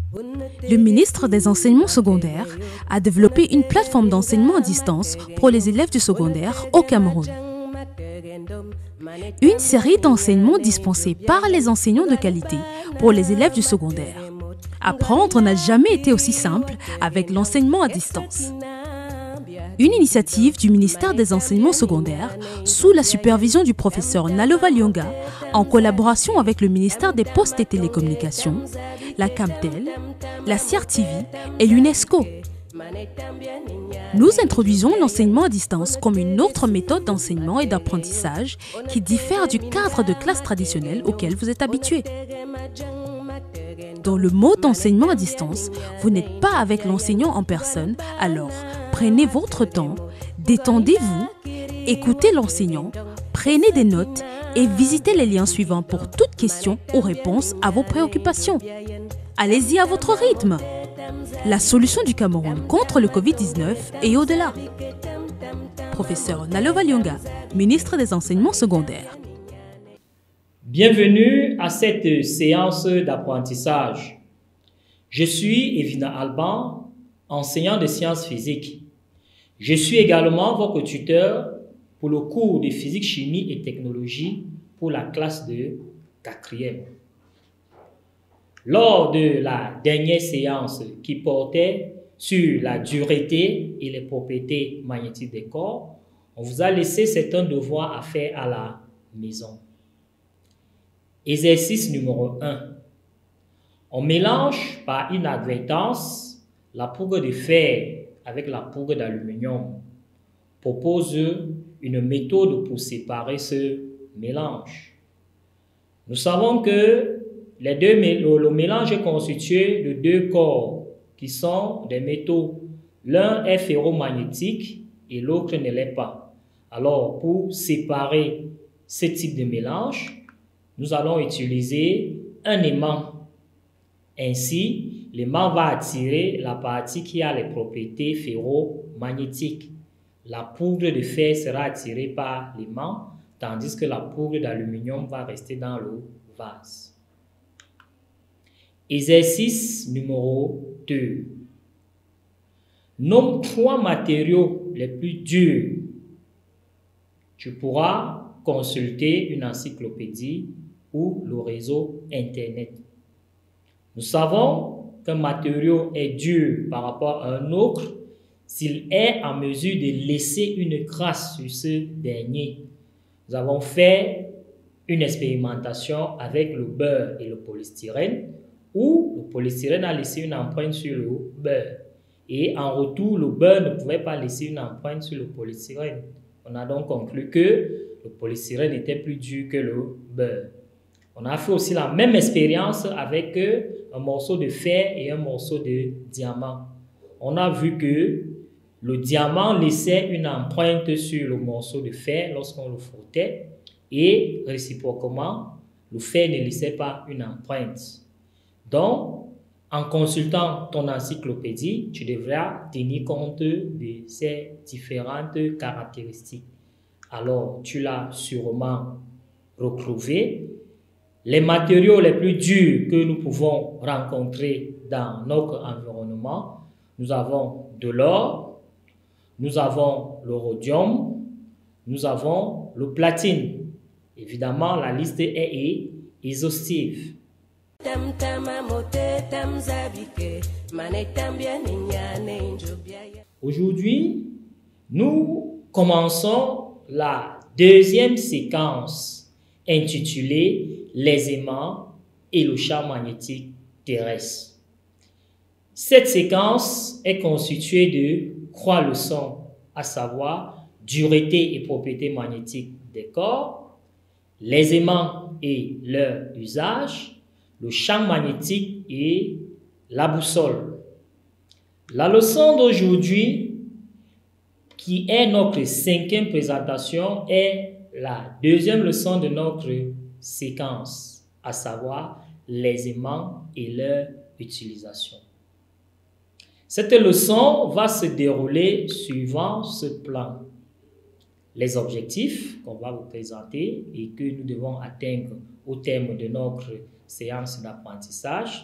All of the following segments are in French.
Le ministre des Enseignements secondaires a développé une plateforme d'enseignement à distance pour les élèves du secondaire au Cameroun. Une série d'enseignements dispensés par les enseignants de qualité pour les élèves du secondaire. Apprendre n'a jamais été aussi simple avec l'enseignement à distance. Une initiative du ministère des Enseignements secondaires sous la supervision du professeur Nalova Lyonga en collaboration avec le ministère des Postes et Télécommunications, la Camtel, la CRTV et l'UNESCO. Nous introduisons l'enseignement à distance comme une autre méthode d'enseignement et d'apprentissage qui diffère du cadre de classe traditionnel auquel vous êtes habitué. Dans le mode d'enseignement à distance, vous n'êtes pas avec l'enseignant en personne, alors prenez votre temps, détendez-vous, écoutez l'enseignant, prenez des notes et visitez les liens suivants pour toute question ou réponse à vos préoccupations. Allez-y à votre rythme. La solution du Cameroun contre le Covid-19 et au-delà. Professeur Nalova Lyonga, ministre des Enseignements secondaires. Bienvenue à cette séance d'apprentissage. Je suis Evina Alban, enseignant de sciences physiques. Je suis également votre tuteur pour le cours de physique, chimie et technologie pour la classe de 4e. Lors de la dernière séance qui portait sur la dureté et les propriétés magnétiques des corps, on vous a laissé certains devoirs à faire à la maison. Exercice numéro 1. On mélange par inadvertance la poudre de fer avec la poudre d'aluminium. Propose une méthode pour séparer ce mélange. Nous savons que le mélange est constitué de deux corps qui sont des métaux. L'un est ferromagnétique et l'autre ne l'est pas. Alors, pour séparer ce type de mélange, nous allons utiliser un aimant. Ainsi, l'aimant va attirer la partie qui a les propriétés ferromagnétiques. La poudre de fer sera attirée par l'aimant, tandis que la poudre d'aluminium va rester dans le vase. Exercice numéro 2. Nomme 3 matériaux les plus durs. Tu pourras consulter une encyclopédie ou le réseau Internet. Nous savons qu'un matériau est dur par rapport à un autre s'il est en mesure de laisser une trace sur ce dernier. Nous avons fait une expérimentation avec le beurre et le polystyrène où le polystyrène a laissé une empreinte sur le beurre. Et en retour, le beurre ne pouvait pas laisser une empreinte sur le polystyrène. On a donc conclu que le polystyrène était plus dur que le beurre. On a fait aussi la même expérience avec un morceau de fer et un morceau de diamant. On a vu que le diamant laissait une empreinte sur le morceau de fer lorsqu'on le frottait et réciproquement, le fer ne laissait pas une empreinte. Donc, en consultant ton encyclopédie, tu devras tenir compte de ces différentes caractéristiques. Alors, tu l'as sûrement retrouvé. Les matériaux les plus durs que nous pouvons rencontrer dans notre environnement, nous avons de l'or, nous avons le rhodium, nous avons le platine. Évidemment, la liste est exhaustive. Aujourd'hui, nous commençons la deuxième séquence intitulée Les aimants et le champ magnétique terrestre. Cette séquence est constituée de 3 leçons, à savoir dureté et propriétés magnétiques des corps, les aimants et leur usage, le champ magnétique et la boussole. La leçon d'aujourd'hui, qui est notre 5e présentation, est la 2e leçon de notre séquence, à savoir les aimants et leur utilisation. Cette leçon va se dérouler suivant ce plan. Les objectifs qu'on va vous présenter et que nous devons atteindre au terme de notre séance d'apprentissage.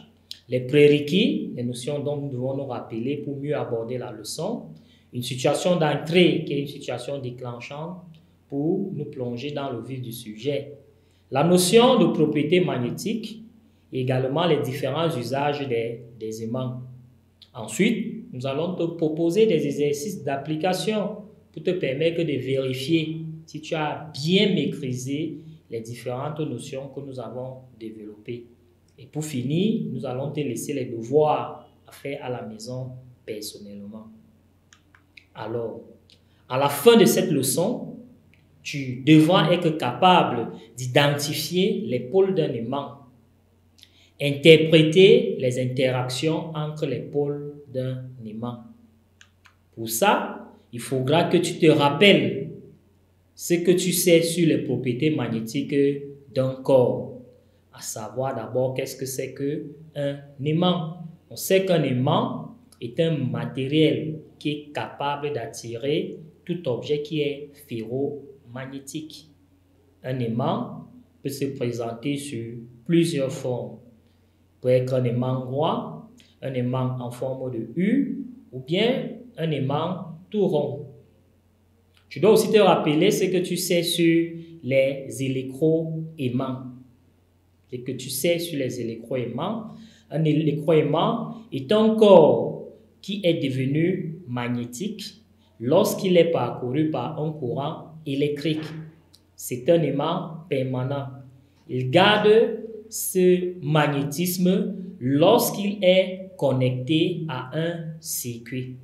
Les prérequis, les notions dont nous devons nous rappeler pour mieux aborder la leçon. Une situation d'entrée qui est une situation déclenchante pour nous plonger dans le vif du sujet. La notion de propriété magnétique et également les différents usages des aimants. Ensuite, nous allons te proposer des exercices d'application pour te permettre de vérifier si tu as bien maîtrisé les différentes notions que nous avons développées. Et pour finir, nous allons te laisser les devoirs à faire à la maison personnellement. Alors, à la fin de cette leçon, tu devras être capable d'identifier les pôles d'un aimant, interpréter les interactions entre les pôles d'un aimant. Pour ça, il faudra que tu te rappelles ce que tu sais sur les propriétés magnétiques d'un corps. À savoir d'abord qu'est-ce que c'est qu'un aimant. On sait qu'un aimant est un matériel qui est capable d'attirer tout objet qui est ferromagnétique. Un aimant peut se présenter sur plusieurs formes. Il peut être un aimant droit, un aimant en forme de U ou bien un aimant tout rond. Tu dois aussi te rappeler ce que tu sais sur les électroaimants. Ce que tu sais sur les électroaimants. Un électroaimant est un corps qui est devenu magnétique lorsqu'il est parcouru par un courant électrique. C'est un aimant permanent. Il garde ce magnétisme lorsqu'il est connecté à un circuit.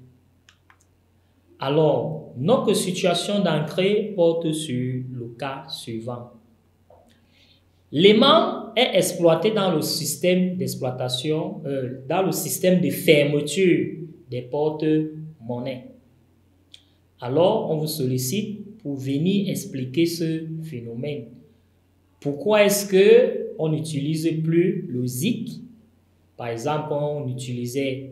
Alors, notre situation d'entrée porte sur le cas suivant. L'aimant est exploité dans le système d'exploitation, dans le système de fermeture des porte-monnaies. Alors, on vous sollicite pour venir expliquer ce phénomène. Pourquoi est-ce qu'on n'utilise plus le ZIC? Par exemple, on utilisait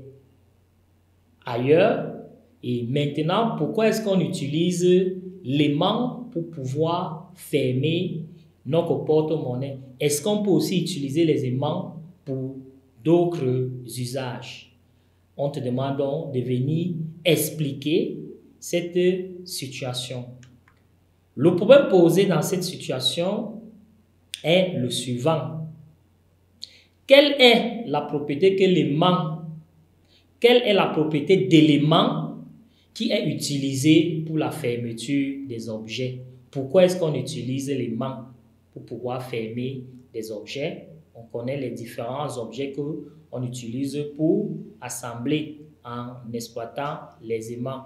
ailleurs. Et maintenant, pourquoi est-ce qu'on utilise l'aimant pour pouvoir fermer notre porte-monnaie? Est-ce qu'on peut aussi utiliser les aimants pour d'autres usages? On te demande donc de venir expliquer cette situation. Le problème posé dans cette situation est le suivant. Quelle est la propriété que l'aimant, quelle est la propriété d'élément qui est utilisé pour la fermeture des objets? Pourquoi est-ce qu'on utilise l'aimant pour pouvoir fermer des objets? On connaît les différents objets qu'on utilise pour assembler en exploitant les aimants.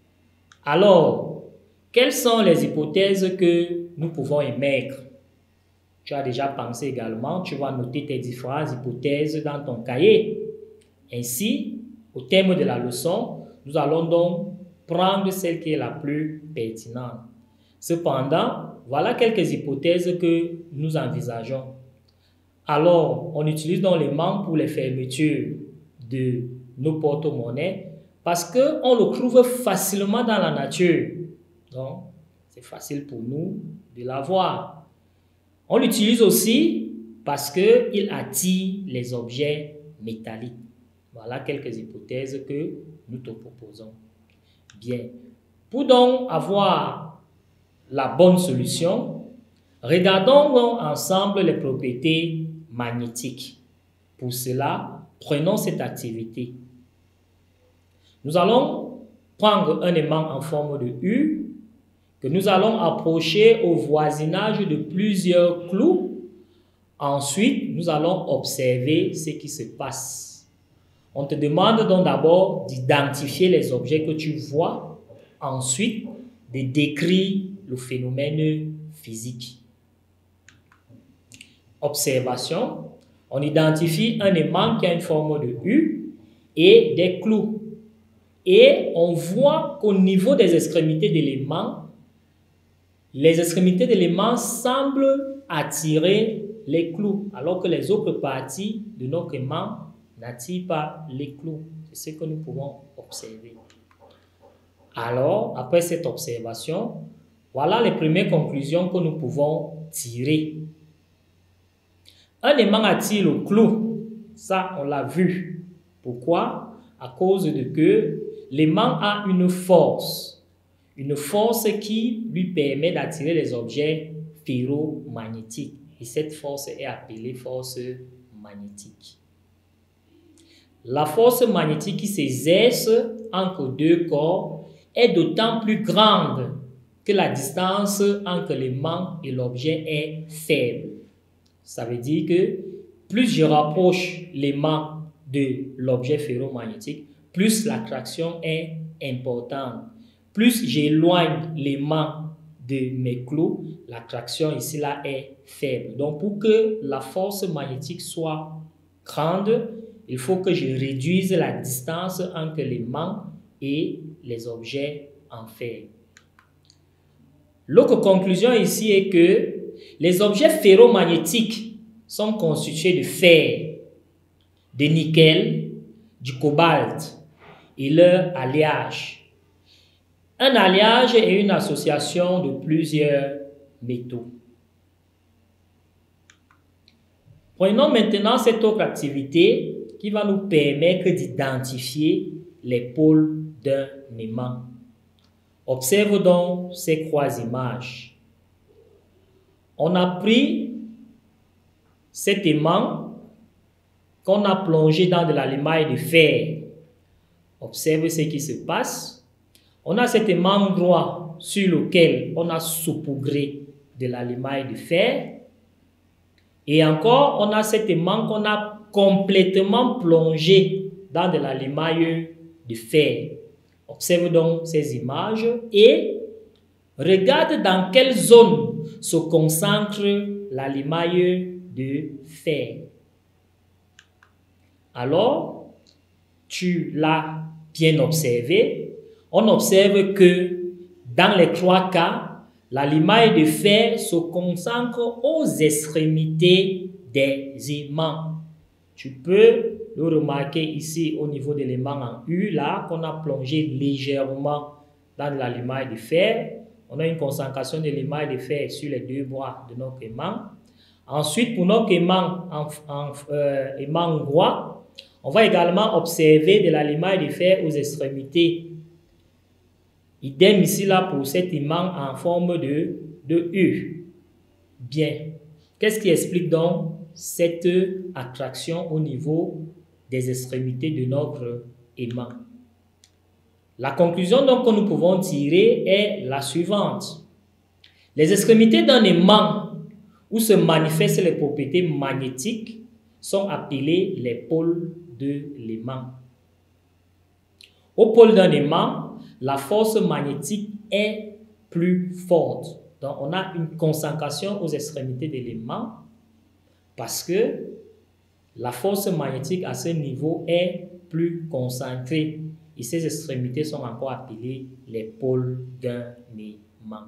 Alors, quelles sont les hypothèses que nous pouvons émettre? Tu as déjà pensé également, tu vas noter tes différentes hypothèses dans ton cahier. Ainsi, au terme de la leçon, nous allons donc prendre celle qui est la plus pertinente. Cependant, voilà quelques hypothèses que nous envisageons. Alors, on utilise donc l'aimant pour les fermetures de nos porte-monnaies parce qu'on le trouve facilement dans la nature. Donc, c'est facile pour nous de l'avoir. On l'utilise aussi parce qu'il attire les objets métalliques. Voilà quelques hypothèses que nous te proposons. Bien. Pour donc avoir la bonne solution, regardons donc ensemble les propriétés magnétiques. Pour cela, prenons cette activité. Nous allons prendre un aimant en forme de U que nous allons approcher au voisinage de plusieurs clous. Ensuite, nous allons observer ce qui se passe. On te demande donc d'abord d'identifier les objets que tu vois, ensuite de décrire le phénomène physique. Observation, on identifie un aimant qui a une forme de U et des clous. Et on voit qu'au niveau des extrémités de l'aimant, les extrémités de l'aimant semblent attirer les clous, alors que les autres parties de notre aimant n'attirent pas les clous. C'est ce que nous pouvons observer. Alors, après cette observation, voilà les premières conclusions que nous pouvons tirer. Un aimant attire le clou, Ça, on l'a vu. Pourquoi? À cause de que l'aimant a une force qui lui permet d'attirer les objets ferromagnétiques. Et cette force est appelée force magnétique. La force magnétique qui s'exerce entre deux corps est d'autant plus grande que la distance entre l'aimant et l'objet est faible. Ça veut dire que plus je rapproche l'aimant de l'objet ferromagnétique, plus l'attraction est importante. Plus j'éloigne l'aimant de mes clous, l'attraction ici là est faible. Donc pour que la force magnétique soit grande, il faut que je réduise la distance entre l'aimant et les objets en fer. L'autre conclusion ici est que les objets ferromagnétiques sont constitués de fer, de nickel, du cobalt et leur alliage. Un alliage est une association de plusieurs métaux. Prenons maintenant cette autre activité qui va nous permettre d'identifier les pôles d'un aimant. Observe donc ces trois images. On a pris cet aimant qu'on a plongé dans de la limaille de fer. Observe ce qui se passe. On a cet aimant droit sur lequel on a saupoudré de la limaille de fer. Et encore, on a cet aimant qu'on a complètement plongé dans de la limaille de fer. Observe donc ces images et regarde dans quelle zone se concentre la limaille de fer. Alors, tu l'as bien observé. On observe que dans les trois cas, la limaille de fer se concentre aux extrémités des aimants. Tu peux le remarquer ici au niveau de l'aimant en U, là, qu'on a plongé légèrement dans la limaille de fer. On a une concentration de limaille de fer sur les deux bras de notre aimant. Ensuite, pour notre aimant aimant droit, on va également observer de la limaille de fer aux extrémités. Idem ici là pour cet aimant en forme de U. Bien. Qu'est-ce qui explique donc cette attraction au niveau des extrémités de notre aimant? La conclusion donc que nous pouvons tirer est la suivante. Les extrémités d'un aimant où se manifestent les propriétés magnétiques sont appelées les pôles de l'aimant. Au pôle d'un aimant, la force magnétique est plus forte. Donc, on a une concentration aux extrémités de l'aimant parce que la force magnétique à ce niveau est plus concentrée. Et ces extrémités sont encore appelées les pôles d'un aimant.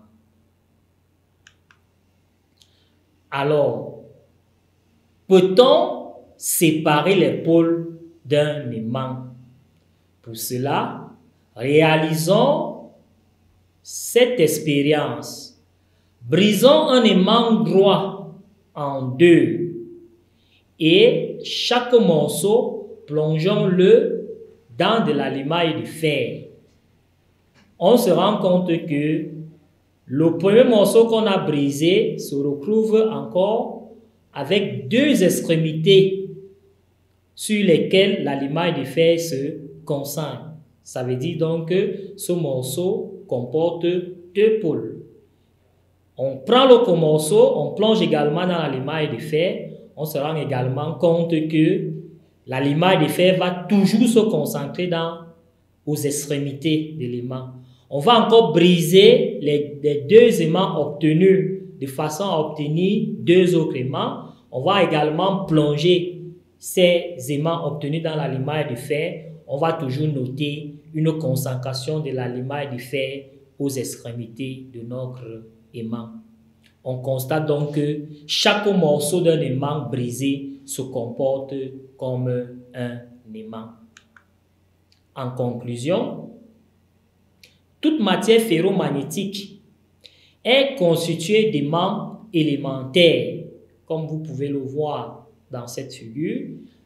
Alors, peut-on séparer les pôles d'un aimant? Pour cela, réalisons cette expérience. Brisons un aimant droit en deux et chaque morceau, plongeons-le dans de la limaille de fer. On se rend compte que le premier morceau qu'on a brisé se retrouve encore avec deux extrémités sur lesquelles la limaille de fer se concentre. Ça veut dire donc que ce morceau comporte deux pôles. On prend l'autre morceau, on plonge également dans la limaille de fer. On se rend également compte que la limaille de fer va toujours se concentrer aux extrémités de l'aimant. On va encore briser les deux aimants obtenus de façon à obtenir deux autres aimants. On va également plonger ces aimants obtenus dans la limaille de fer. On va toujours noter une concentration de la limaille de fer aux extrémités de notre aimant. On constate donc que chaque morceau d'un aimant brisé se comporte comme un aimant. En conclusion, toute matière ferromagnétique est constituée d'aimants élémentaires, comme vous pouvez le voir dans cette figure.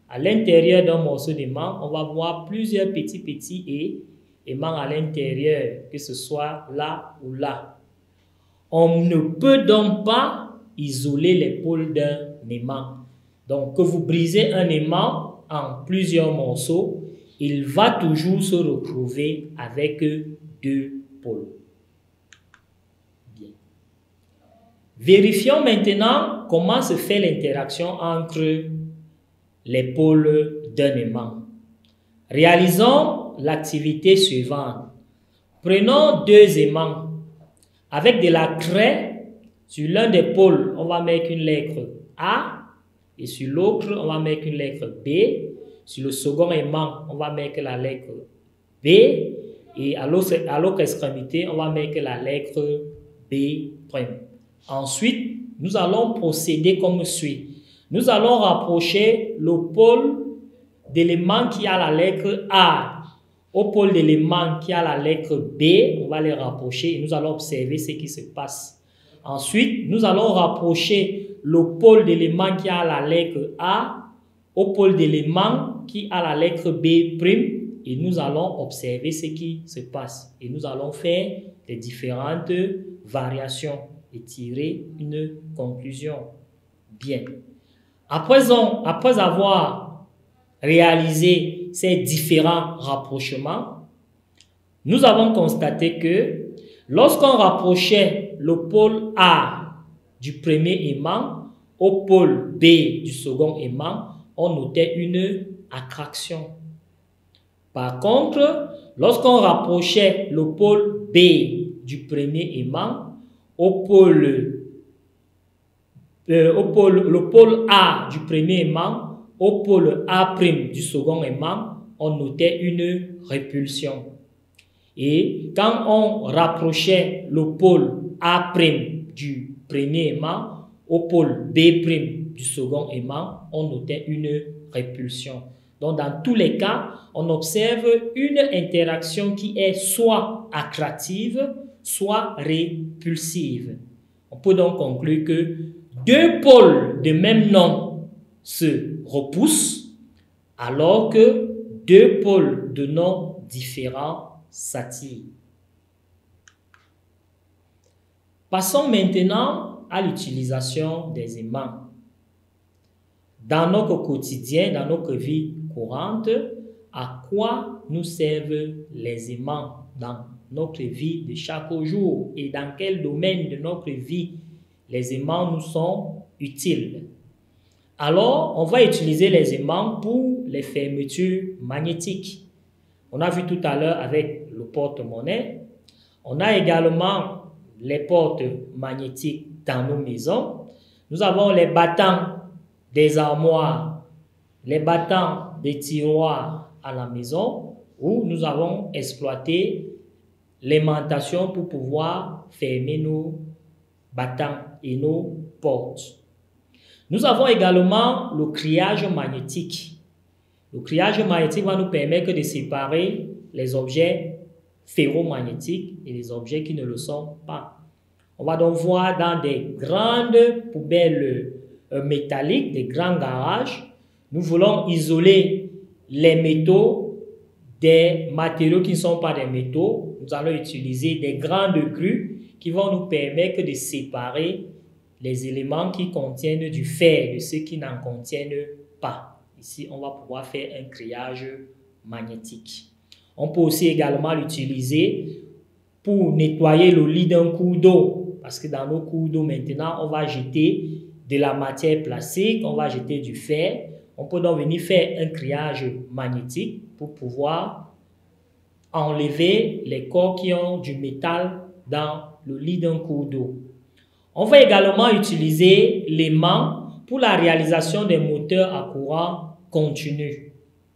À l'intérieur d'un morceau d'aimant, on va voir plusieurs petits aimants à l'intérieur, que ce soit là ou là. On ne peut donc pas isoler les pôles d'un aimant. Donc, que vous brisez un aimant en plusieurs morceaux, il va toujours se retrouver avec deux pôles. Bien. Vérifions maintenant comment se fait l'interaction entre les pôles d'un aimant. Réalisons l'activité suivante. Prenons deux aimants. Avec de la craie, sur l'un des pôles, on va mettre une lettre A et sur l'autre, on va mettre une lettre B. Sur le second aimant, on va mettre la lettre B et à l'autre extrémité, on va mettre la lettre B'. Ensuite, nous allons procéder comme suit. Nous allons rapprocher le pôle d'élément qui a la lettre A au pôle d'élément qui a la lettre B. On va les rapprocher et nous allons observer ce qui se passe. Ensuite, nous allons rapprocher le pôle d'élément qui a la lettre A au pôle d'élément qui a la lettre B' et nous allons observer ce qui se passe. Et nous allons faire les différentes variations et tirer une conclusion. Bien. Après avoir réalisé ces différents rapprochements, nous avons constaté que lorsqu'on rapprochait le pôle A du premier aimant au pôle B du second aimant, on notait une attraction. Par contre, lorsqu'on rapprochait le pôle B du premier aimant au pôle A du premier aimant au pôle A' du second aimant, on notait une répulsion. Et quand on rapprochait le pôle A' du premier aimant au pôle B' du second aimant, on notait une répulsion. Donc, dans tous les cas, on observe une interaction qui est soit attractive, soit répulsive. On peut donc conclure que deux pôles de même nom se repoussent, alors que deux pôles de noms différents s'attirent. Passons maintenant à l'utilisation des aimants. Dans notre quotidien, dans notre vie courante, à quoi nous servent les aimants dans notre vie de chaque jour et dans quel domaine de notre vie les aimants nous sont utiles? Alors, on va utiliser les aimants pour les fermetures magnétiques. On a vu tout à l'heure avec le porte-monnaie. On a également les portes magnétiques dans nos maisons. Nous avons les battants des armoires, les battants des tiroirs à la maison, où nous avons exploité l'aimantation pour pouvoir fermer nos battants et nos portes. Nous avons également le criage magnétique. Le criage magnétique va nous permettre de séparer les objets ferromagnétiques et les objets qui ne le sont pas. On va donc voir dans des grandes poubelles métalliques, des grands garages, nous voulons isoler les métaux des matériaux qui ne sont pas des métaux. Nous allons utiliser des grandes grues qui vont nous permettre de séparer les éléments qui contiennent du fer de ceux qui n'en contiennent pas. Ici, on va pouvoir faire un criage magnétique. On peut aussi également l'utiliser pour nettoyer le lit d'un cours d'eau. Parce que dans nos cours d'eau maintenant, on va jeter de la matière plastique, on va jeter du fer. On peut donc venir faire un criage magnétique pour pouvoir enlever les corps qui ont du métal dans le lit d'un cours d'eau. On va également utiliser l'aimant pour la réalisation des moteurs à courant continu.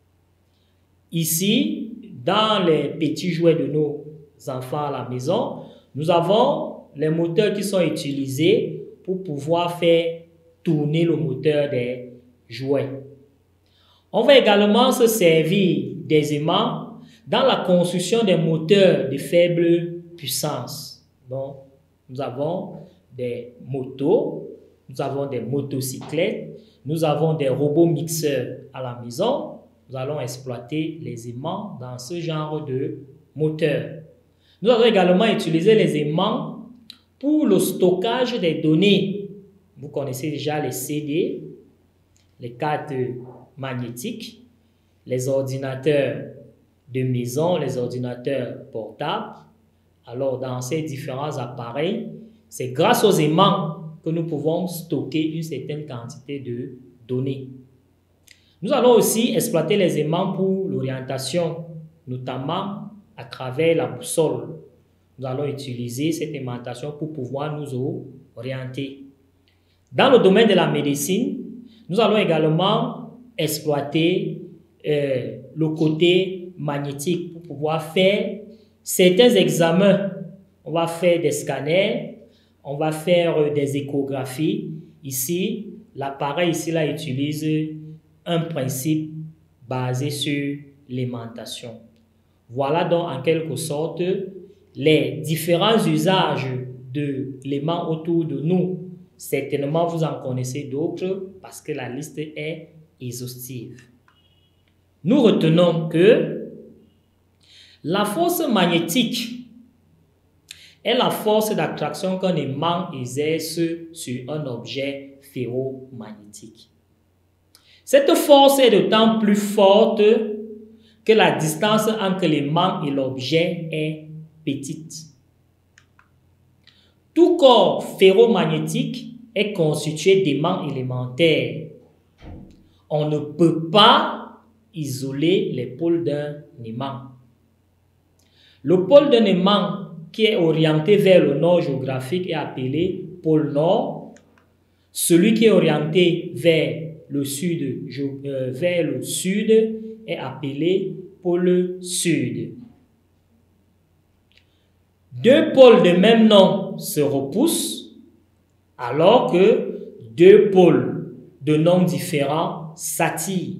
Ici, dans les petits jouets de nos enfants à la maison, nous avons les moteurs qui sont utilisés pour pouvoir faire tourner le moteur des jouets. On va également se servir des aimants dans la construction des moteurs de faible puissance. Donc, nous avons des motos, nous avons des motocyclettes, nous avons des robots mixeurs à la maison, nous allons exploiter les aimants dans ce genre de moteur. Nous allons également utiliser les aimants pour le stockage des données. Vous connaissez déjà les CD, les cartes magnétiques, les ordinateurs de maison, les ordinateurs portables. Alors, dans ces différents appareils, c'est grâce aux aimants que nous pouvons stocker une certaine quantité de données. Nous allons aussi exploiter les aimants pour l'orientation, notamment à travers la boussole. Nous allons utiliser cette aimantation pour pouvoir nous orienter. Dans le domaine de la médecine, nous allons également exploiter le côté magnétique pour pouvoir faire certains examens. On va faire des scanners, on va faire des échographies. Ici, l'appareil utilise un principe basé sur l'aimantation. Voilà donc en quelque sorte les différents usages de l'aimant autour de nous. Certainement, vous en connaissez d'autres parce que la liste est exhaustive. Nous retenons que la force magnétique est la force d'attraction qu'un aimant exerce sur un objet ferromagnétique. Cette force est d'autant plus forte que la distance entre l'aimant et l'objet est petite. Tout corps ferromagnétique est constitué d'aimants élémentaires. On ne peut pas isoler les pôles d'un aimant. Le pôle d'un aimant qui est orienté vers le nord géographique est appelé pôle nord. Celui qui est orienté vers le sud est appelé pôle sud. Deux pôles de même nom se repoussent alors que deux pôles de noms différents s'attirent.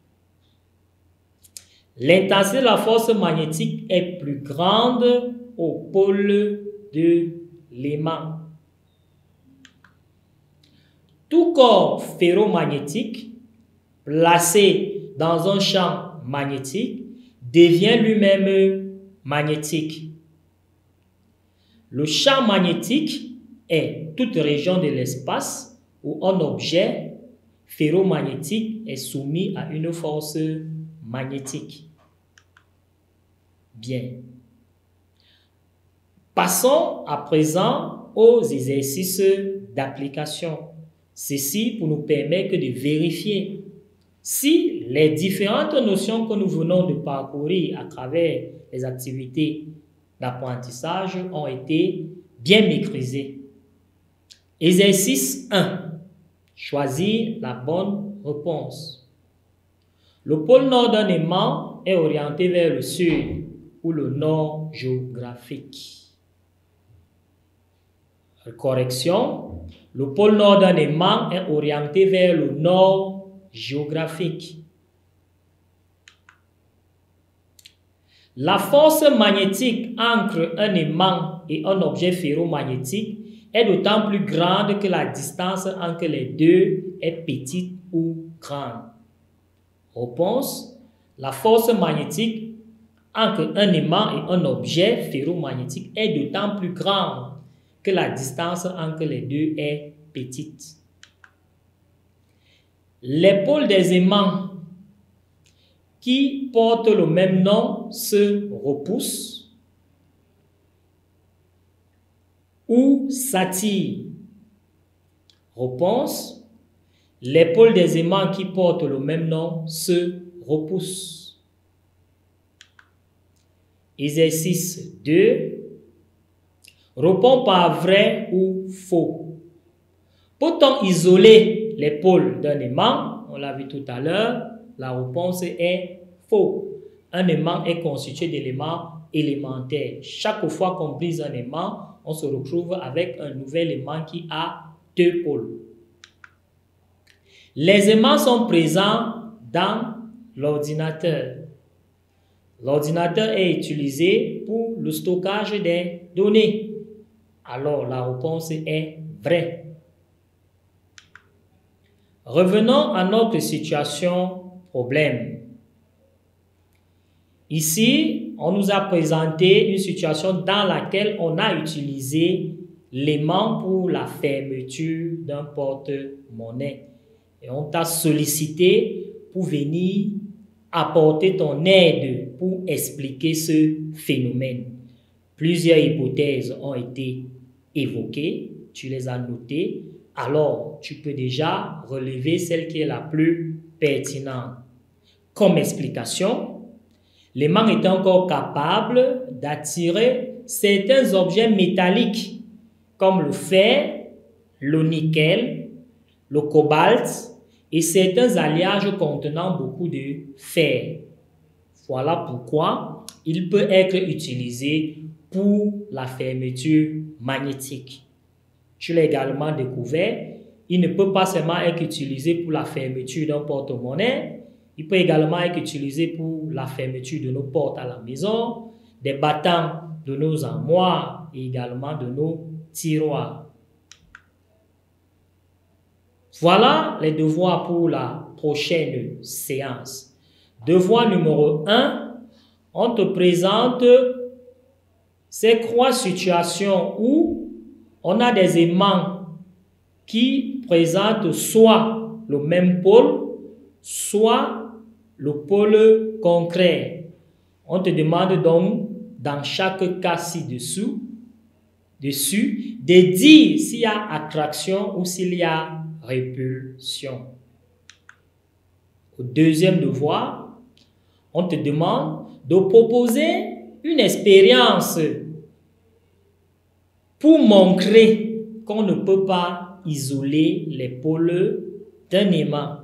L'intensité de la force magnétique est plus grande au pôle de l'aimant. Tout corps ferromagnétique placé dans un champ magnétique devient lui-même magnétique. Le champ magnétique est toute région de l'espace où un objet ferromagnétique est soumis à une force magnétique. Bien. Passons à présent aux exercices d'application. Ceci pour nous permettre de vérifier si les différentes notions que nous venons de parcourir à travers les activités d'apprentissage ont été bien maîtrisées. Exercice 1. Choisir la bonne réponse. Le pôle nord d'un aimant est orienté vers le sud ou le nord géographique. Correction. Le pôle nord d'un aimant est orienté vers le nord géographique. La force magnétique entre un aimant et un objet ferromagnétique est d'autant plus grande que la distance entre les deux est petite ou grande. Réponse. La force magnétique entre un aimant et un objet ferromagnétique est d'autant plus grande que la distance entre les deux est petite. Les pôles des aimants qui portent le même nom se repoussent ou s'attirent. Réponse. Les pôles des aimants qui portent le même nom se repoussent. Exercice 2. Réponds par vrai ou faux. Peut-on isoler les pôles d'un aimant? On l'a vu tout à l'heure. La réponse est faux. Un aimant est constitué d'éléments élémentaires. Chaque fois qu'on brise un aimant, on se retrouve avec un nouvel aimant qui a deux pôles. Les aimants sont présents dans l'ordinateur. L'ordinateur est utilisé pour le stockage des données. Alors, la réponse est vraie. Revenons à notre situation problème. Ici, on nous a présenté une situation dans laquelle on a utilisé l'aimant pour la fermeture d'un porte-monnaie. Et on t'a sollicité pour venir apporter ton aide pour expliquer ce phénomène. Plusieurs hypothèses ont été évoquées, tu les as notées, alors tu peux déjà relever celle qui est la plus pertinente. Comme explication, l'aimant est encore capable d'attirer certains objets métalliques comme le fer, le nickel, le cobalt et certains alliages contenant beaucoup de fer. Voilà pourquoi il peut être utilisé pour la fermeture magnétique. Tu l'as également découvert, il ne peut pas seulement être utilisé pour la fermeture d'un porte-monnaie, il peut également être utilisé pour la fermeture de nos portes à la maison, des battants de nos armoires et également de nos tiroirs. Voilà les devoirs pour la prochaine séance. Devoir numéro 1, on te présente ces 3 situations où on a des aimants qui présentent soit le même pôle, soit le pôle contraire. On te demande donc, dans chaque cas ci-dessus, de dire s'il y a attraction ou s'il y a répulsion. Au deuxième devoir, on te demande de proposer une expérience pour montrer qu'on ne peut pas isoler les pôles d'un aimant.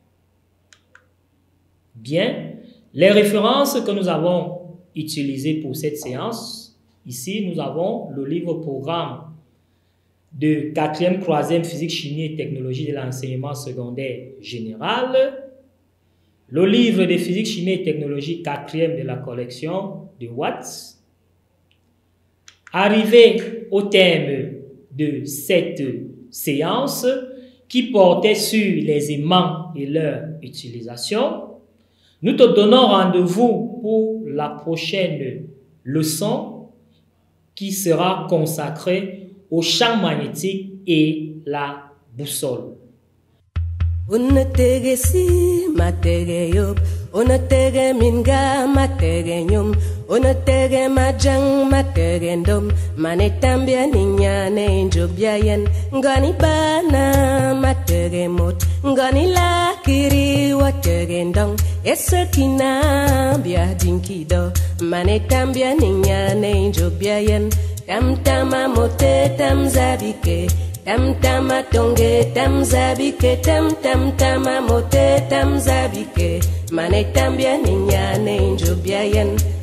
Bien, les références que nous avons utilisées pour cette séance, ici nous avons le livre programme de 4e, 3e physique, chimie et technologie de l'enseignement secondaire général, le livre de physique, chimie et technologie 4e de la collection de Watts. Arrivé au terme de cette séance qui portait sur les aimants et leur utilisation, nous te donnons rendez-vous pour la prochaine leçon qui sera consacrée au champ magnétique et la boussole. Unategesi matege yop, unatege minga matege nyum, unatege majang matege ndom, manetambia ninyane njobyayen, ngani bana matege mot, ngani lakiri watege ndong, esakina bia dinkido, manetambia ninyane njobyayen, tamtama mote tamzabike, tam tama tonge tam zabike tam tama mote tam zabike mane tambia ninyane njobyayen